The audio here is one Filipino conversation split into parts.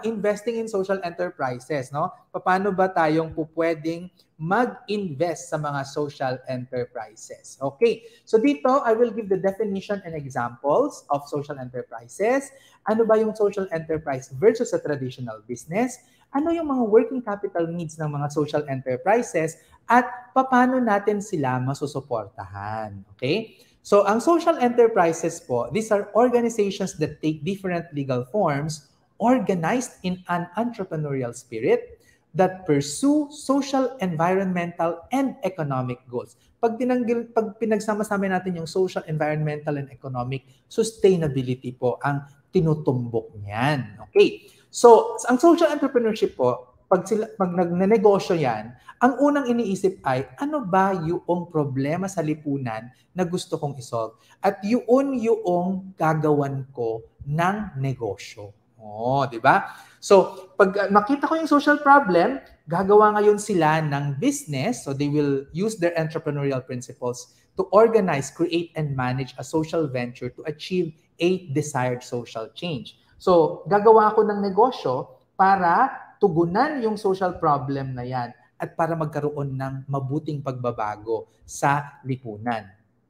investing in social enterprises, no? Paano ba tayong pupwedeng mag-invest sa mga social enterprises? Okay, so dito, I will give the definition and examples of social enterprises. Ano ba yung social enterprise versus a traditional business? Ano yung mga working capital needs ng mga social enterprises? At paano natin sila masusuportahan? Okay? So, ang social enterprises po, these are organizations that take different legal forms, organized in an entrepreneurial spirit, that pursue social, environmental, and economic goals. Pag pinagsama-sama natin yung social, environmental, and economic, sustainability po ang tinutumbok niyan. Okay. So, ang social entrepreneurship po, pag nagnenegosyo yan, ang unang iniisip ay, ano ba yung problema sa lipunan na gusto kong isolve? At yun yung gagawan ko ng negosyo. Oh, di ba? So, pag makita ko yung social problem, gagawa ngayon sila ng business. So, they will use their entrepreneurial principles to organize, create, and manage a social venture to achieve a desired social change. So, gagawa ako ng negosyo para tugunan yung social problem na yan at para magkaroon ng mabuting pagbabago sa lipunan.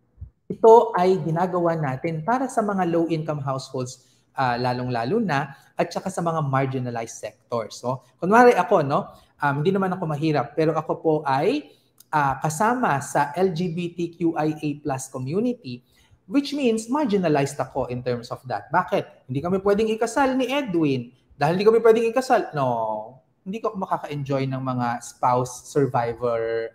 Ito ay ginagawa natin para sa mga low-income households, lalong-lalo na, at saka sa mga marginalized sectors. So, kunwari ako, no, hindi naman ako mahirap, pero ako po ay kasama sa LGBTQIA+ community, which means marginalized ako in terms of that. Bakit? Hindi kami pwedeng ikasal ni Edwin. Dahil hindi kami pwedeng ikasal, no, hindi ko makaka-enjoy ng mga spouse survivor,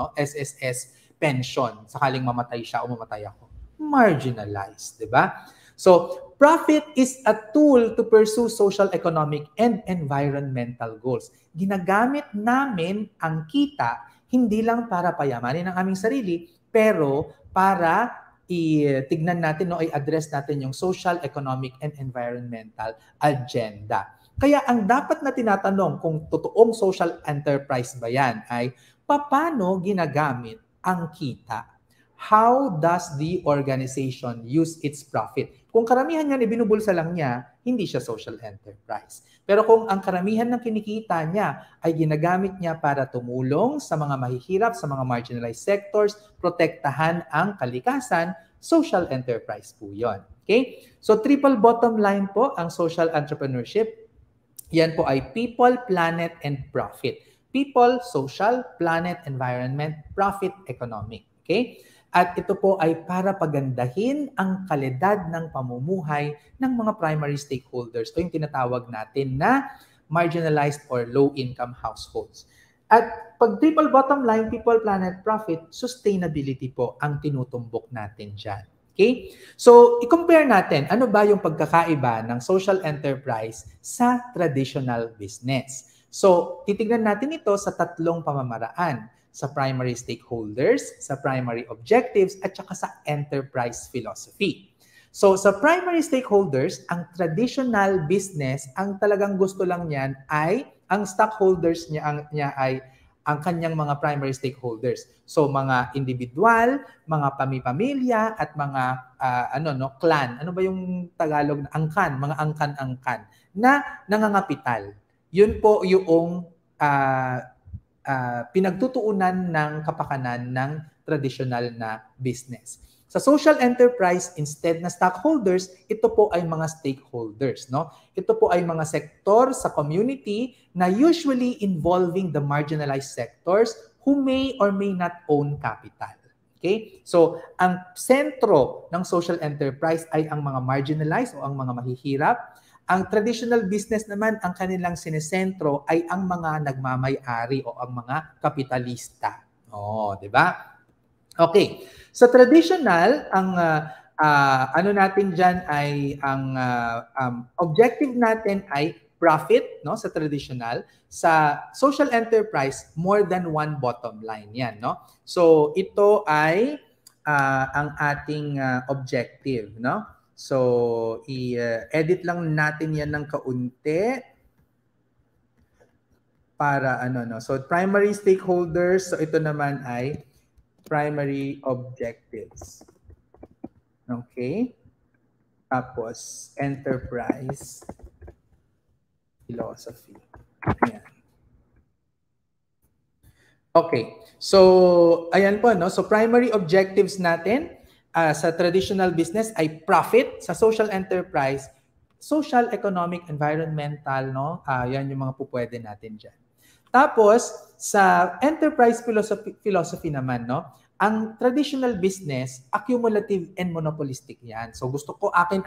SSS pension, sakaling mamatay siya o mamatay ako. Marginalized, di ba? So, profit is a tool to pursue social, economic, and environmental goals. Ginagamit namin ang kita, hindi lang para payamanin ang aming sarili, pero para tignan natin, no, i-address natin yung social, economic, and environmental agenda. Kaya ang dapat na tinatanong kung totoong social enterprise ba yan ay paano ginagamit ang kita? How does the organization use its profit? Kung karamihan yan ibinubulsa lang niya, hindi siya social enterprise. Pero kung ang karamihan ng kinikita niya ay ginagamit niya para tumulong sa mga mahihirap, sa mga marginalized sectors, protektahan ang kalikasan, social enterprise po yun. Okay? So triple bottom line po ang social entrepreneurship. Yan po ay people, planet, and profit. People, social, planet, environment, profit, economic. Okay? At ito po ay para pagandahin ang kalidad ng pamumuhay ng mga primary stakeholders o yung tinatawag natin na marginalized or low-income households. At pag triple bottom line, people, planet, profit, sustainability po ang tinutumbok natin dyan. Okay? So, i-compare natin, ano ba yung pagkakaiba ng social enterprise sa traditional business? So, titignan natin ito sa tatlong pamamaraan. Sa primary stakeholders, sa primary objectives, at saka sa enterprise philosophy. So, sa primary stakeholders, ang traditional business, ang talagang gusto lang niyan ay, ang stockholders niya ay ang kanyang mga primary stakeholders. So, mga individual, mga pamilya, at mga clan. Ano ba yung Tagalog na angkan? Mga angkan-angkan na nangangapital. Yun po yung pinagtutuunan ng kapakanan ng traditional na business. Sa social enterprise, instead na stockholders, ito po ay mga stakeholders. No? Ito po ay mga sektor sa community na usually involving the marginalized sectors who may or may not own capital. Okay? So, ang sentro ng social enterprise ay ang mga marginalized o ang mga mahihirap. Ang traditional business naman, ang kanilang sinesentro ay ang mga nagmamay-ari o ang mga kapitalista. Oh, 'di ba? Okay. Sa traditional, ang natin diyan ay ang objective natin ay profit, no, sa traditional. Sa social enterprise, more than one bottom line 'yan, no? So, ito ay ang ating objective, no? So, i-edit lang natin yan ng kaunti para So, primary stakeholders, so ito naman ay primary objectives. Okay? Tapos, enterprise philosophy. Ayan. Okay. So, ayan po, no? So, primary objectives natin sa traditional business ay profit. Sa social enterprise, social, economic, environmental, no? Yan yung mga pupwede natin dyan. Tapos, sa enterprise philosophy naman, no? Ang traditional business, accumulative and monopolistic yan. So gusto ko akin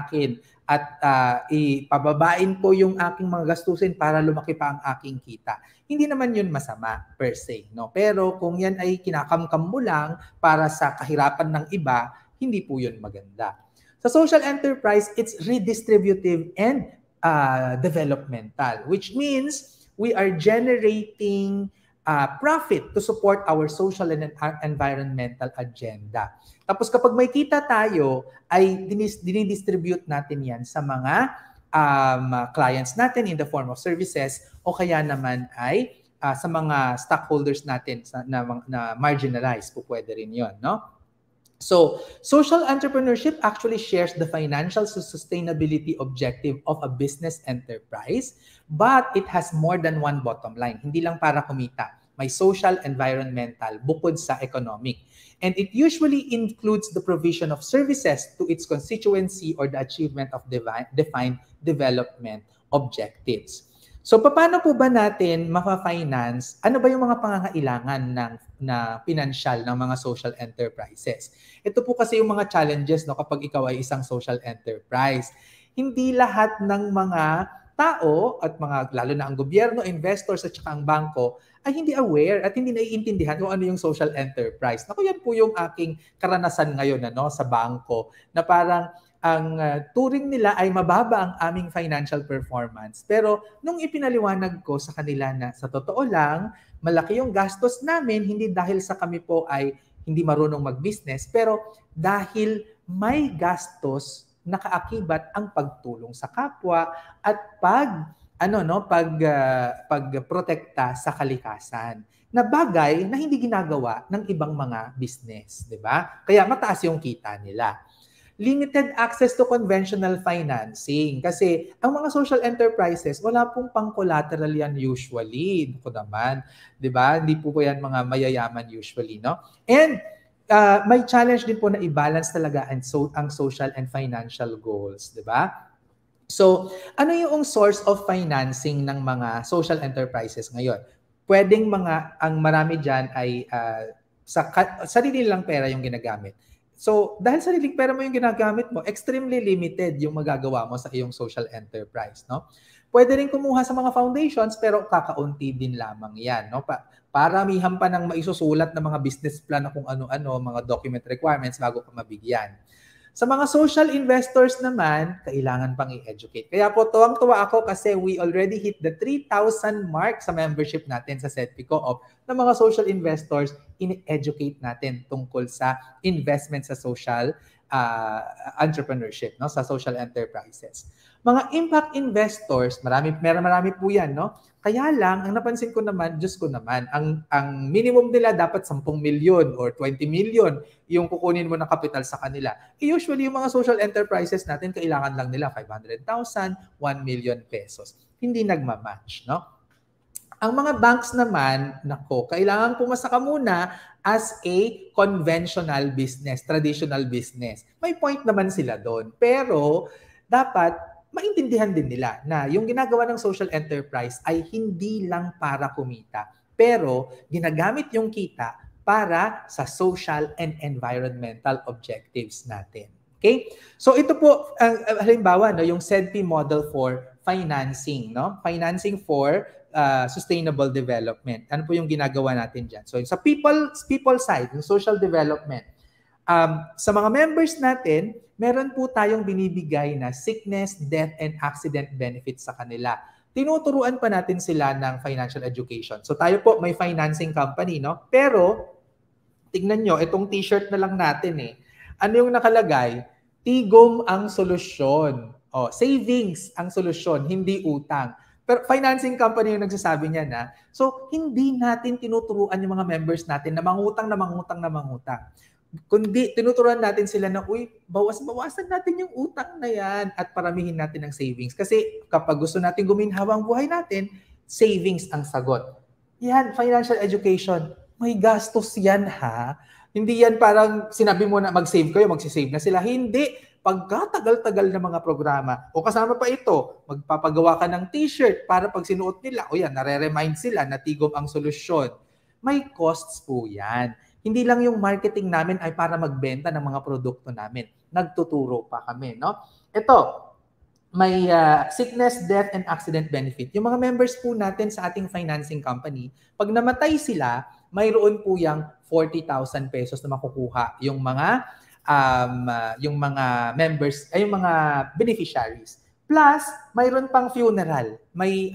at ipababain ko yung aking mga gastusin para lumaki pa ang aking kita. Hindi naman yun masama per se, no? Pero kung yan ay kinakamkam mo lang para sa kahirapan ng iba, hindi po yun maganda. Sa social enterprise, it's redistributive and developmental, which means we are generating profit to support our social and environmental agenda. Tapos kapag may kita tayo, ay dinidistribute natin yan sa mga clients natin in the form of services o kaya naman ay sa mga stockholders natin na marginalized po pwede rin yun, no? So, social entrepreneurship actually shares the financial sustainability objective of a business enterprise, but it has more than one bottom line. Hindi lang para kumita. May social, environmental, bukod sa economic. And it usually includes the provision of services to its constituency or the achievement of defined development objectives. So, paano po ba natin mapa-finance? Ano ba yung mga pangangailangan na pinansyal ng mga social enterprises? Ito po kasi yung mga challenges, no, kapag ikaw ay isang social enterprise. Hindi lahat ng mga tao at mga lalo na ang gobyerno, investors at saka ang bangko ay hindi aware at hindi naiintindihan kung ano yung social enterprise. Naku, yan po yung aking karanasan ngayon sa bangko na parang ang turing nila ay mababa ang aming financial performance. Pero nung ipinaliwanag ko sa kanila na sa totoo lang, malaki yung gastos namin, hindi dahil sa kami po ay hindi marunong mag-business, pero dahil may gastos na kaakibat ang pagtulong sa kapwa at pagprotekta sa kalikasan. Na bagay na hindi ginagawa ng ibang mga business, 'di ba? Kaya mataas yung kita nila. Limited access to conventional financing. Kasi ang mga social enterprises, wala pong pang-collateral yan usually. Ito naman, di ba? Hindi po yan mga mayayaman usually, no? And may challenge din po na i-balance talaga ang social and financial goals, di ba? So, ano yung source of financing ng mga social enterprises ngayon? Pwedeng ang marami dyan ay sarili lang pera yung ginagamit. So, dahil sariling pera mo yung ginagamit mo, extremely limited yung magagawa mo sa iyong social enterprise, no? Pwede rin kumuha sa mga foundations, pero kakaunti din lamang yan, no? Paramihan pa ng maisusulat na mga business plan na kung ano-ano, mga document requirements bago ka mabigyan. Sa mga social investors naman, kailangan pang i-educate. Kaya po, tuwang-tuwa ako kasi we already hit the 3,000 mark sa membership natin sa SEDPI Coop ng mga social investors. In-educate natin tungkol sa investment sa social entrepreneurship, no? Sa social enterprises. Mga impact investors, marami po yan, no? Kaya lang, ang napansin ko naman, Diyos ko naman, ang minimum nila dapat 10 million or 20 million yung kukunin mo ng kapital sa kanila. Usually, yung mga social enterprises natin, kailangan lang nila 500,000, 1 million pesos. Hindi nagmamatch, no? Ang mga banks naman, kailangan pumasa ka muna as a conventional business, traditional business. May point naman sila doon. Pero, dapat maintindihan din nila na yung ginagawa ng social enterprise ay hindi lang para kumita, pero ginagamit yung kita para sa social and environmental objectives natin. Okay? So ito po halimbawa yung SEDPI model for financing, no? Financing for sustainable development. Ano po yung ginagawa natin diyan? So sa people side, yung social development. Sa mga members natin, meron po tayong binibigay na sickness, death, and accident benefits sa kanila. Tinuturuan pa natin sila ng financial education. So tayo po may financing company, no? Pero, tignan nyo, itong t-shirt na lang natin eh. Ano yung nakalagay? Tigom ang solusyon. Savings ang solusyon, hindi utang. Pero financing company yung nagsasabi niya na. So, hindi natin tinuturuan yung mga members natin na mangutang. Kundi tinuturuan natin sila na, uy, bawasan natin yung utang na yan at paramihin natin ang savings. Kasi kapag gusto natin guminhawa ang buhay natin, savings ang sagot. Yan, financial education. May gastos yan ha. Hindi yan parang sinabi mo na mag-save kayo, magsisave na sila. Hindi. Pagkatagal-tagal na mga programa. O kasama pa ito, magpapagawa ka ng t-shirt para pag sinuot nila, o yan, nare-remind sila na Tigom ang solusyon. May costs po yan. Hindi lang yung marketing namin ay para magbenta ng mga produkto namin. Nagtuturo pa kami, no? Ito, may sickness, death, and accident benefit. Yung mga members po natin sa ating financing company, pag namatay sila, mayroon po yung 40,000 pesos na makukuha yung mga members, ay yung mga beneficiaries. Plus, mayroon pang funeral. May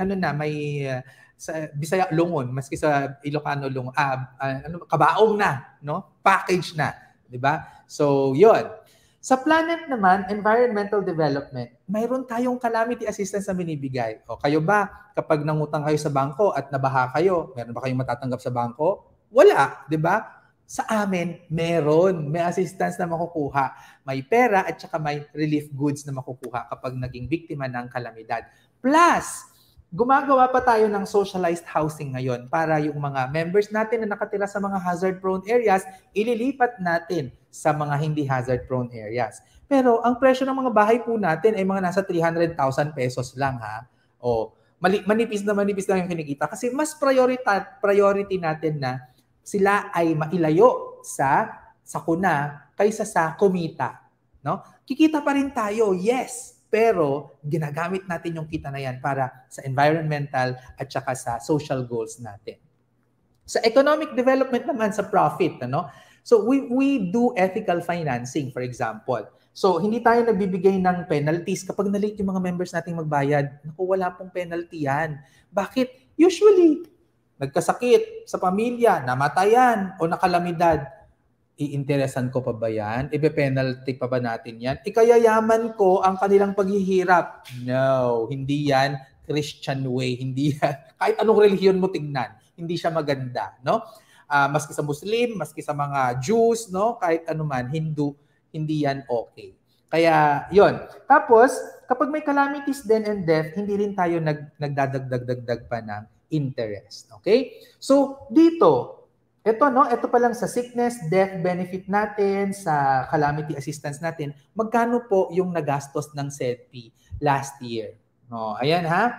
sa Bisaya lungon, maski sa Ilocano lungon, kabaong na, no? Package na, 'di ba? So, 'yon. Sa planet naman, environmental development, mayroon tayong calamity assistance na binibigay. O kayo ba, kapag nangutang kayo sa bangko at nabaha kayo, meron ba kayong matatanggap sa bangko? Wala, 'di ba? Sa amin, meron. May assistance na makukuha. May pera at saka may relief goods na makukuha kapag naging biktima ng kalamidad. Plus, gumagawa pa tayo ng socialized housing ngayon para yung mga members natin na nakatira sa mga hazard-prone areas, ililipat natin sa mga hindi hazard-prone areas. Pero ang presyo ng mga bahay po natin ay mga nasa 300,000 pesos lang ha. O, manipis na yung kinikita kasi mas priority natin na sila ay mailayo sa sakuna kaysa sa kumita. No? Kikita pa rin tayo, yes. Pero ginagamit natin yung kita na yan para sa environmental at saka sa social goals natin. Sa economic development naman, sa profit, ano? So we do ethical financing, for example. So hindi tayo nagbibigay ng penalties kapag na-late yung mga members nating magbayad. Naku, wala pong penalty yan. Bakit? Usually, nagkasakit sa pamilya, namatayan o nakalamidad. Iinteresan ko pa ba yan? Ibe-penalty pa ba natin yan? Ikayayaman ko ang kanilang paghihirap. No, hindi yan Christian way. Hindi yan. Kahit anong relihiyon mo tingnan, hindi siya maganda. No? Maski sa Muslim, maski sa mga Jews, no? Kahit anuman, Hindu, hindi yan okay. Kaya, yon. Tapos, kapag may calamities then and death, hindi rin tayo nagdadagdag pa ng interest. Okay? So, dito, ito pa lang sa sickness, death benefit natin, sa calamity assistance natin, magkano po yung nagastos ng SEDPI last year? No, ayan ha,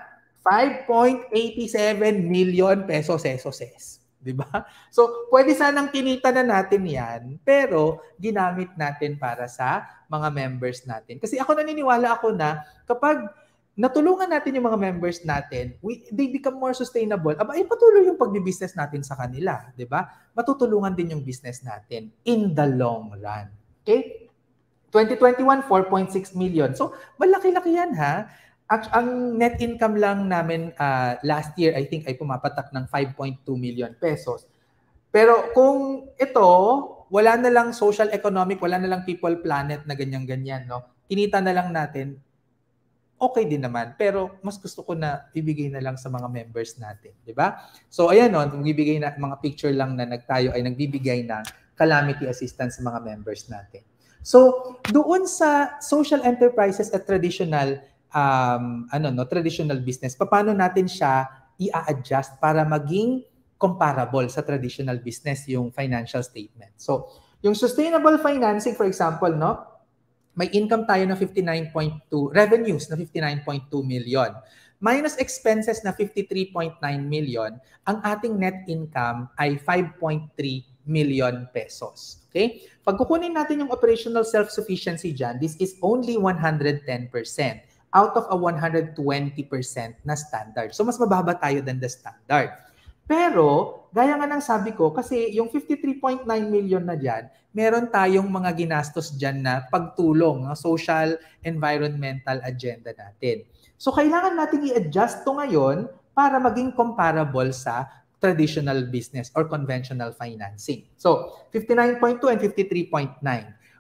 5.87 million pesos. Diba? So, pwede sanang kinita na natin yan, pero ginamit natin para sa mga members natin. Kasi naniniwala ako na kapag natulungan natin yung mga members natin, they become more sustainable. Patuloy yung pagbi-business natin sa kanila, 'di ba? Matutulungan din yung business natin in the long run. Okay? 2021, 4.6 million. So, malaki-laki yan ha. Ang net income lang namin last year, I think, ay pumapatak ng 5.2 million pesos. Pero kung ito, wala na lang social economic, wala na lang people planet na ganyan-ganyan, no? Kinita na lang natin, okay din naman, pero mas gusto ko na ibigay na lang sa mga members natin, di ba? So ayan magbibigay na mga picture lang na tayo ay nagbibigay ng calamity assistance sa mga members natin. So doon sa social enterprises at traditional traditional business, paano natin siya i-adjust para maging comparable sa traditional business yung financial statement. So yung sustainable financing, for example, no? May income tayo na 59.2, revenues na 59.2 million. Minus expenses na 53.9 million, ang ating net income ay 5.3 million pesos. Okay? Pag kukunin natin yung operational self-sufficiency dyan, this is only 110% out of a 120% na standard. So mas mababa tayo than the standard. Pero, gaya nga ng sabi ko, kasi yung 53.9 million na dyan, meron tayong mga ginastos dyan na pagtulong ng social, environmental agenda natin. So, kailangan natin i-adjust to ngayon para maging comparable sa traditional business or conventional financing. So, 59.2 and 53.9.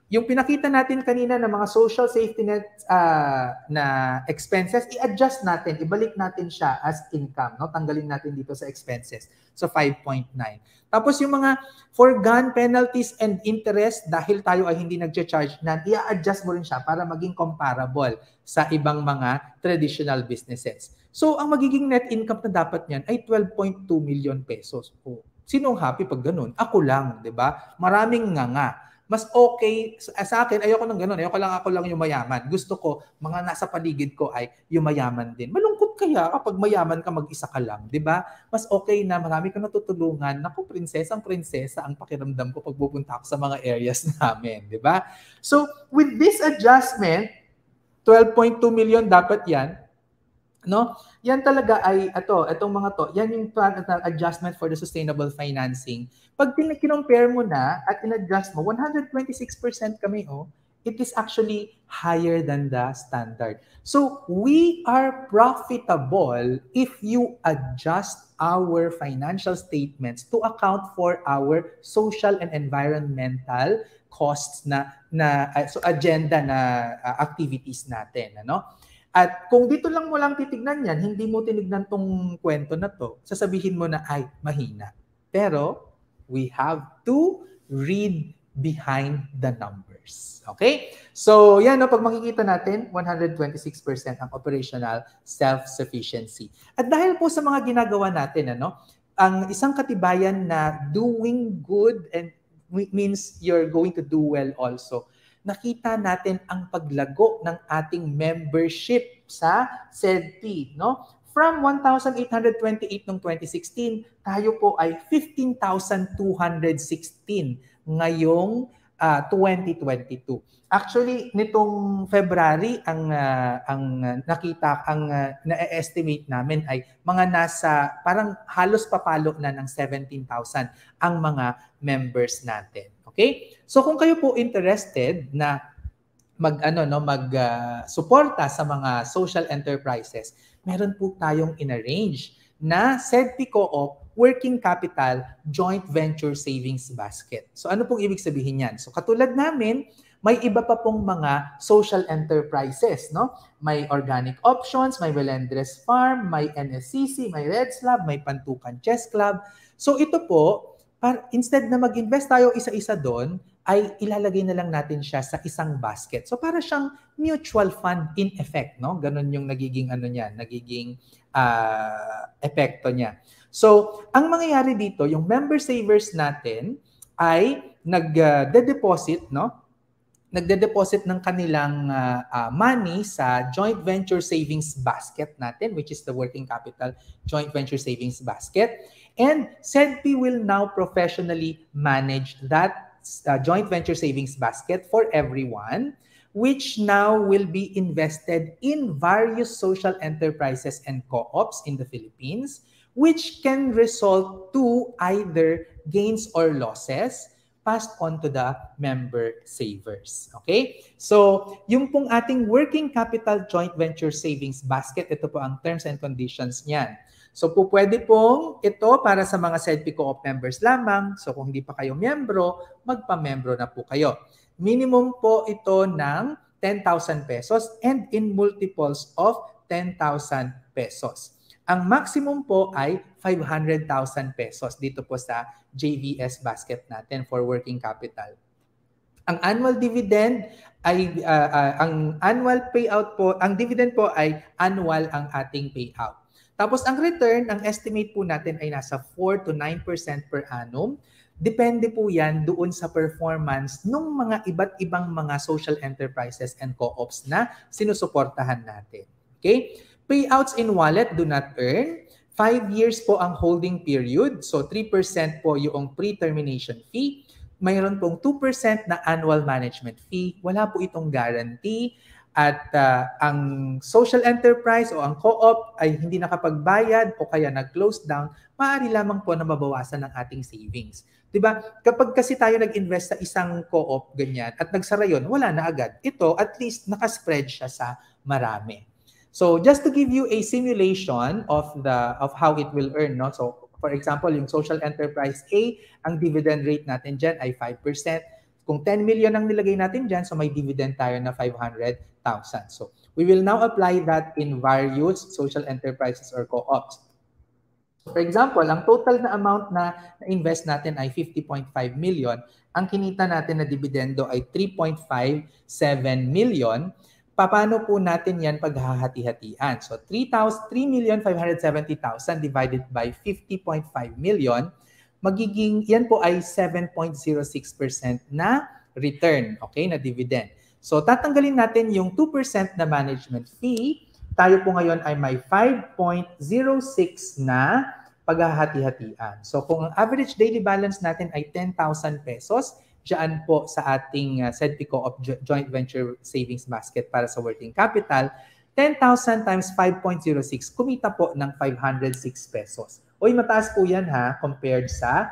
yung pinakita natin kanina ng mga social safety net na expenses, i-adjust natin, ibalik natin siya as income, no? Tanggalin natin dito sa expenses. So 5.9. Tapos yung mga foregone penalties and interest, dahil tayo ay hindi nagcha-charge na, i-adjust mo rin siya para maging comparable sa ibang mga traditional businesses. So ang magiging net income na dapat niyan ay 12.2 million pesos. Oh, sinong happy pag ganun? Ako lang, 'di ba? Maraming nga. Mas okay sa akin, ayoko ng ganun. Ako lang yung mayaman. Gusto ko, mga nasa paligid ko ay yung mayaman din. Malungkot kaya kapag mayaman ka, mag-isa ka lang, di ba? Mas okay na marami ka natutulungan. Naku, prinsesang prinsesa ang pakiramdam ko pag pupunta ako sa mga areas namin, di ba? So, with this adjustment, 12.2 million dapat yan, no? Yan talaga ay itong mga to, yan yung adjustment for the sustainable financing. Pag kinompare mo na at in-adjust mo, 126% kami, it is actually higher than the standard. So we are profitable if you adjust our financial statements to account for our social and environmental costs so agenda na activities natin, ano? At kung dito lang mo lang titignan yan, hindi mo tinignan tong kwento na to, sasabihin mo na, ay, mahina. Pero, we have to read behind the numbers. Okay? So, yan, pag makikita natin, 126% ang operational self-sufficiency. At dahil po sa mga ginagawa natin, ang isang katibayan na doing good and means you're going to do well also, nakita natin ang paglago ng ating membership sa SEDPI, no? From 1,828 noong 2016, tayo po ay 15,216 ngayong 2022. Actually, nitong February, ang na-estimate namin ay mga nasa, parang halos papalo na ng 17,000 ang mga members natin. Okay? So kung kayo po interested na suporta sa mga social enterprises, meron po tayong inarrange na SEDPI Coop Working Capital Joint Venture Savings Basket. So ano pong ibig sabihin yan? So katulad namin, may iba pa pong mga social enterprises, no? May Organic Options, may Melendres Farm, may NSCC, may Red Slab, may Pantukan Chess Club. So ito po, instead na mag-invest tayo isa-isa doon, ay ilalagay na lang natin siya sa isang basket. So para siyang mutual fund in effect, no? Ganon yung nagiging epekto niya. So, ang mangyayari dito, yung member savers natin ay nagde-deposit, no? Nagde-deposit ng kanilang money sa joint venture savings basket natin, which is the working capital joint venture savings basket. And SEDPI will now professionally manage that joint venture savings basket for everyone, which now will be invested in various social enterprises and co-ops in the Philippines, which can result to either gains or losses passed on to the member savers. Okay? So, yung pong ating working capital joint venture savings basket, ito po ang terms and conditions niyan. So, pwede pong ito para sa mga SEDPI Co-op members lamang. So, kung hindi pa kayo miyembro, magpa-membro na po kayo. Minimum po ito ng 10,000 pesos and in multiples of 10,000 pesos. Ang maximum po ay 500,000 pesos dito po sa JVS basket natin for working capital. Ang annual dividend ay ang annual payout po, ang dividend po ay annual ang ating payout. Tapos ang return, ang estimate po natin ay nasa 4 to 9% per annum. Depende po yan doon sa performance ng mga iba't ibang mga social enterprises and co-ops na sinusuportahan natin. Okay? Payouts in wallet do not earn. 5 years po ang holding period. So 3% po yung pre-termination fee. Mayroon pong 2% na annual management fee. Wala po itong guarantee. At ang social enterprise o ang co-op ay hindi nakapagbayad o kaya nag-close down, maaari lamang po na mabawasan ng ating savings. Diba? Kapag kasi tayo nag-invest sa isang co-op ganyan at nagsara yun, wala na agad. Ito, at least nakaspread siya sa marami. So just to give you a simulation of how it will earn, no? So for example, yung social enterprise A, ang dividend rate natin dyan ay 5%. Kung 10 million ang nilagay natin dyan, so may dividend tayo na 500,000. So we will now apply that in various social enterprises or co-ops. For example, ang total na amount na invest natin ay 50.5 million. Ang kinita natin na dividendo ay 3.57 million. Paano po natin yan paghahati-hatian? So 3,570,000 divided by 50.5 million, magiging yan po ay 7.06% na return, okay, na dividend. So tatanggalin natin yung 2% na management fee. Tayo po ngayon ay may 5.06 na paghahati-hatian. So kung ang average daily balance natin ay 10,000 pesos, diyan po sa ating SEDPI Coop Joint Venture Savings Basket para sa working capital, 10,000 times 5.06, kumita po ng 506 pesos. Uy, mataas po yan ha, compared sa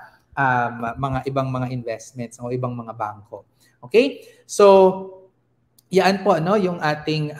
mga ibang mga investments o ibang mga bangko. Okay? So, yan po, no, yung ating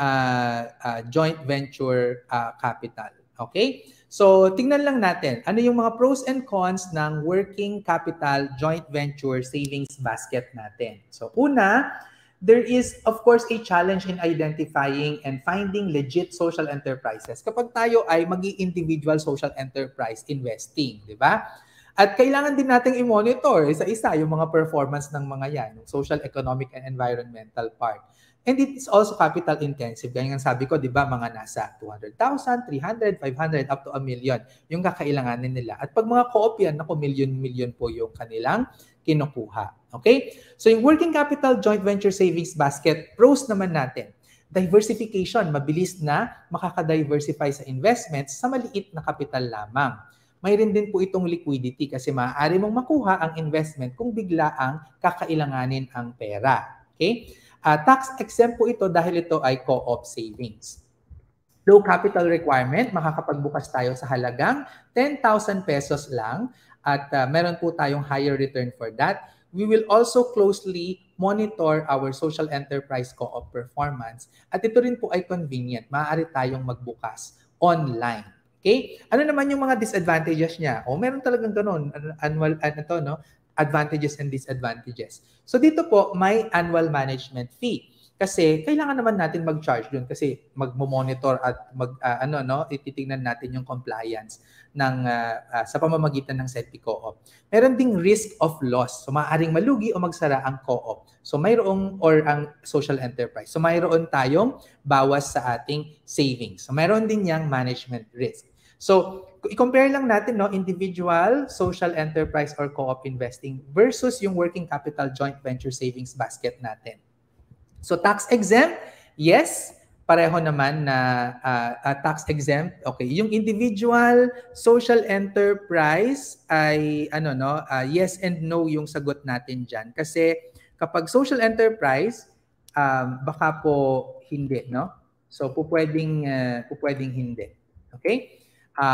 joint venture capital. Okay? So, tingnan lang natin, ano yung mga pros and cons ng working capital joint venture savings basket natin. So, una, there is, of course, a challenge in identifying and finding legit social enterprises kapag tayo ay mag-individual social enterprise investing, di ba? At kailangan din nating i-monitor isa-isa yung mga performance ng mga yan, yung social, economic, and environmental part. And it is also capital intensive. Gaya nga sabi ko, di ba, mga nasa 200,000, 300, 500, up to 1 million yung kakailanganin nila. At pag mga co-op yan, naku, million po yung kanilang kinukuha. Okay? So yung working capital joint venture savings basket, pros naman natin. Diversification, mabilis na makaka-diversify sa investments sa maliit na kapital lamang. Mayroon din po itong liquidity kasi maaari mong makuha ang investment kung bigla ang kakailanganin ang pera. Okay? Tax exempt po ito dahil ito ay co-op savings. Low capital requirement, makakapagbukas tayo sa halagang 10,000 pesos lang at meron po tayong higher return for that. We will also closely monitor our social enterprise co-op performance at ito rin po ay convenient. Maaari tayong magbukas online. Okay? Ano naman yung mga disadvantages niya? O meron talagang ganun, annual, no? Advantages and disadvantages. So dito po, may annual management fee. Kasi kailangan naman natin mag-charge dun kasi magmo-monitor at ititingnan natin yung compliance ng sa pamamagitan ng SEDPI Coop. Meron ding risk of loss. So maaaring malugi o magsara ang co-op. So mayroong or ang social enterprise. So mayroon tayong bawas sa ating savings. So mayroon din yang management risk. So i-compare lang natin, no, individual, social enterprise or co-op investing versus yung working capital joint venture savings basket natin. So tax exempt, yes, pareho naman na tax exempt. Okay, yung individual social enterprise ay yes and no yung sagot natin diyan kasi kapag social enterprise baka po hindi, no? So pupwedeng hindi. Okay?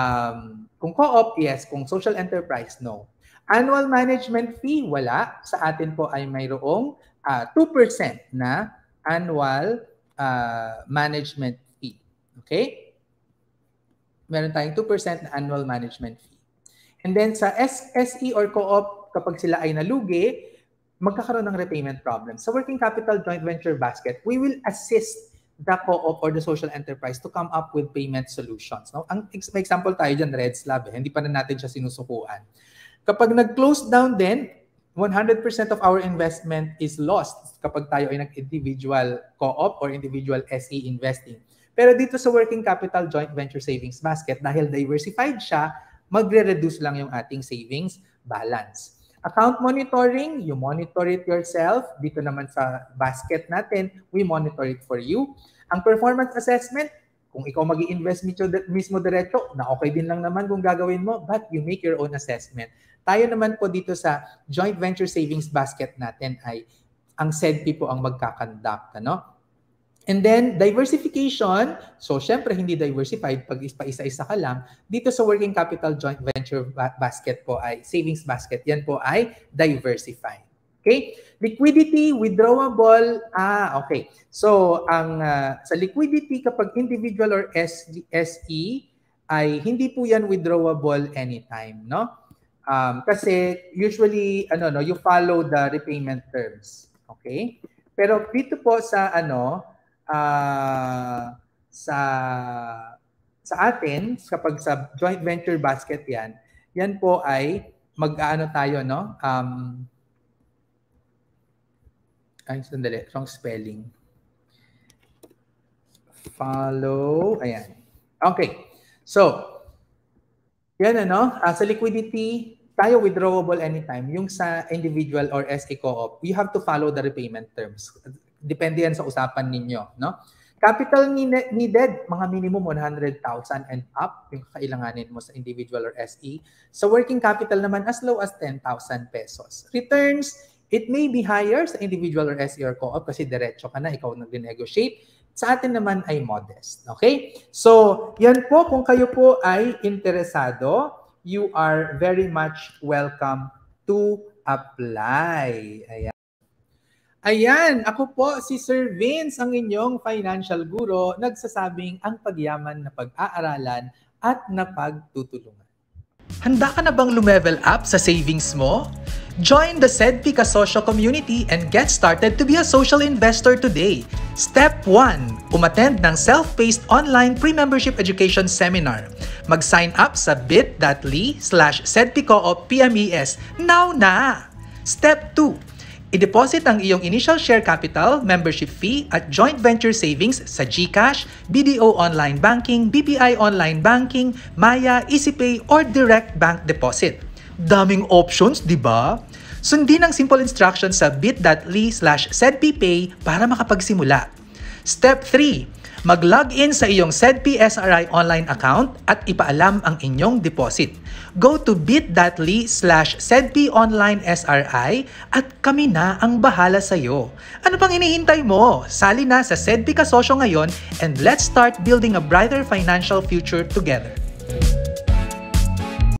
Kung co-op, yes. Kung social enterprise, no. Annual management fee, wala. Sa atin po ay mayroong 2% na annual management fee. Okay? Meron tayong 2% na annual management fee. And then sa SE or co-op, kapag sila ay nalugi, magkakaroon ng repayment problem. Sa working capital joint venture basket, we will assist the co-op or the social enterprise to come up with payment solutions. No? May example tayo dyan, Red Slab. Hindi pa na natin siya sinusukuan. Kapag nag-close down din, 100% of our investment is lost kapag tayo ay nag-individual co-op or individual SE investing. Pero dito sa working capital joint venture savings basket, dahil diversified siya, magre-reduce lang yung ating savings balance. Account monitoring, you monitor it yourself. Dito naman sa basket natin, we monitor it for you. Ang performance assessment, kung ikaw mag-i-invest mismo diretso, na okay din lang naman kung gagawin mo, but you make your own assessment. Tayo naman po dito sa joint venture savings basket natin ay ang SEDPI po ang magkakandak. Ano? And then, diversification. So, syempre, hindi diversified pag isa-isa ka lang. Dito sa working capital joint venture basket po ay, savings basket, yan po ay diversified. Okay? Liquidity, withdrawable. Okay. So, sa liquidity, kapag individual or SE, ay hindi po yan withdrawable anytime, no? Kasi usually, you follow the repayment terms. Okay? Pero dito po sa sa atin, kapag sa joint venture basket yan po ay mag-aano tayo, no? Ay, sandali, wrong spelling. Follow, ayan. Okay. So, yan sa liquidity, tayo withdrawable anytime. Yung sa individual or SE Co-op, you have to follow the repayment terms. Depende yan sa usapan ninyo, no? Capital needed, mga minimum 100,000 and up, yung kailanganin mo sa individual or SE. Sa working capital naman, as low as 10,000 pesos. Returns, it may be higher sa individual or SE or Co-op kasi diretso ka na, ikaw nag-negotiate. Sa atin naman ay modest. Okay? So, yan po, kung kayo po ay interesado, you are very much welcome to apply. Ayan. Ayan, ako po si Sir Vince, ang inyong financial guro, nagsasabing ang pagyaman na pag-aaralan at napagtutulungan. Handa ka na bang lumevel up sa savings mo? Join the SEDPI Kasosyo community and get started to be a social investor today. Step 1. Umattend ng self-paced online pre-membership education seminar. Mag-sign up sa bit.ly/SEDPI Coop PMES now na! Step 2. I-deposit ang iyong initial share capital, membership fee at joint venture savings sa GCash, BDO Online Banking, BPI Online Banking, Maya, EasyPay or direct bank deposit. Daming options, di ba? Sundin ang simple instructions sa bit.ly/SEDPIPay para makapagsimula. Step 3. Mag-login sa iyong SEDPI SRI online account at ipaalam ang inyong deposit. Go to bit.ly/SEDPI online SRI at kami na ang bahala sa iyo. Ano pang hinihintay mo? Sali na sa SEDPI Kasosyo ngayon and let's start building a brighter financial future together.